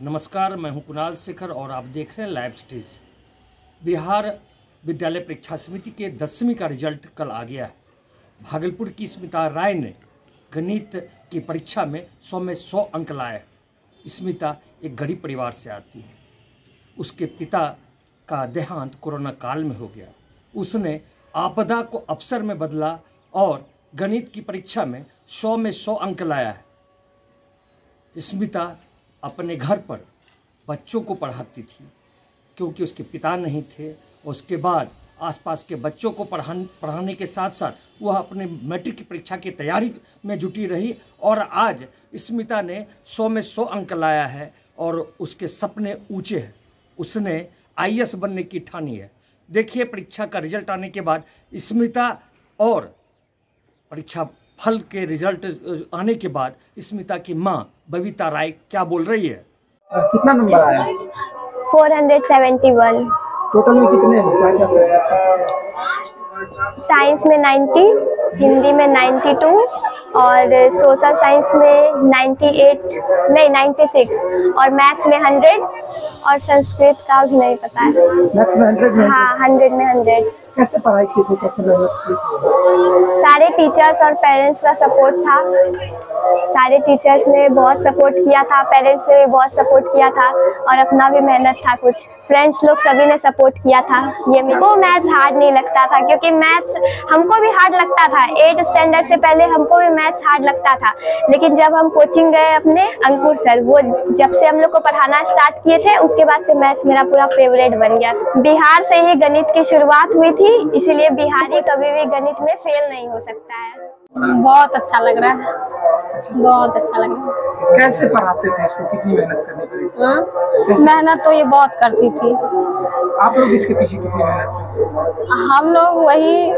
नमस्कार, मैं हूं कुणाल शेखर और आप देख रहे हैं लाइव स्टेज। बिहार विद्यालय परीक्षा समिति के 10वीं का रिजल्ट कल आ गया है। भागलपुर की स्मिता राय ने गणित की परीक्षा में 100 में 100 अंक लाए। स्मिता एक गरीब परिवार से आती है। उसके पिता का देहांत कोरोना काल में हो गया। उसने आपदा को अवसर में बदला और गणित की परीक्षा में 100 में 100 अंक लाया है। स्मिता अपने घर पर बच्चों को पढ़ाती थी क्योंकि उसके पिता नहीं थे। उसके बाद आसपास के बच्चों को पढ़ाने के साथ साथ वह अपने मैट्रिक की परीक्षा की तैयारी में जुटी रही और आज स्मिता ने 100 में 100 अंक लाया है और उसके सपने ऊंचे हैं। उसने आईएएस बनने की ठानी है। देखिए परीक्षा का रिजल्ट आने के बाद स्मिता और परीक्षा फल के रिजल्ट आने के बाद स्मिता की मां बबीता राय क्या बोल रही है। कितना नंबर आया? 471। टोटल में कितने हैं? साइंस में 90, हिंदी में 92 और सोशल साइंस में 96 और मैथ्स में 100 और संस्कृत का भी नहीं पता है। मैथ्स में 100 में? हाँ, 100 में 100। कैसे पढ़ाई की थी, कैसे मेहनत की थी? सारे टीचर्स और पेरेंट्स का सपोर्ट था। सारे टीचर्स ने बहुत सपोर्ट किया था, पेरेंट्स ने भी बहुत सपोर्ट किया था और अपना भी मेहनत था। कुछ फ्रेंड्स लोग सभी ने सपोर्ट किया था। ये मेरे को मैथ्स हार्ड नहीं लगता था क्योंकि मैथ्स हमको भी हार्ड लगता था। 8 स्टैंडर्ड से पहले हमको भी मैथ्स हार्ड लगता था, लेकिन जब हम कोचिंग गए अपने अंकुर सर, वो जब से हम लोग को पढ़ाना स्टार्ट किए थे उसके बाद से मैथ्स मेरा पूरा फेवरेट बन गया था। बिहार से ही गणित की शुरुआत हुई थी, इसीलिए बिहारी कभी भी गणित में फेल नहीं हो सकता है। बहुत अच्छा लग रहा है, बहुत अच्छा लग रहा है। कैसे पढ़ाते थे इसको, कितनी मेहनत करनी पड़ी? मेहनत तो ये बहुत करती थी। आप लोग इसके पीछे कितनी मेहनत करते? हम लोग वही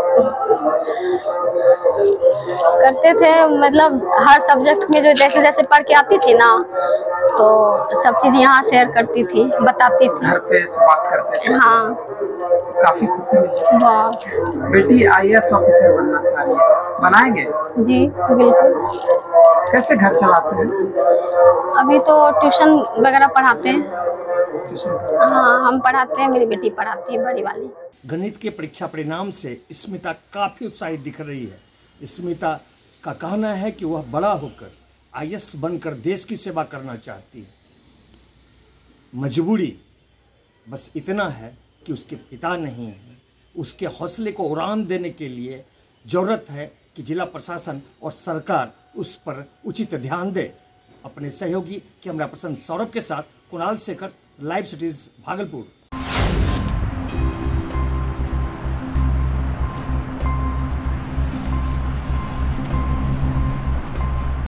करते थे, मतलब हर सब्जेक्ट में जो जैसे जैसे पढ़ के आती थी ना, तो सब चीज यहाँ शेयर करती थी, बताती थी। घर पे से बात करते थे? हाँ, काफी खुशी मिली। बहुत। बेटी आईएएस ऑफिसर बनना चाह रही है, बनाएंगे? जी बिल्कुल। कैसे घर चलाते हैं? अभी तो ट्यूशन वगैरह पढ़ाते हैं। ट्यूशन? हाँ, हम पढ़ाते हैं, मेरी बेटी पढ़ाती है, बड़ी वाली। गणित के परीक्षा परिणाम से स्मिता काफ़ी उत्साहित दिख रही है। स्मिता का कहना है कि वह बड़ा होकर आईएएस बनकर देश की सेवा करना चाहती है। मजबूरी बस इतना है कि उसके पिता नहीं हैं। उसके हौसले को उड़ान देने के लिए ज़रूरत है कि जिला प्रशासन और सरकार उस पर उचित ध्यान दे। अपने सहयोगी कैमरा पर्सन सौरभ के साथ कुणाल शेखर, लाइव सिटीज, भागलपुर।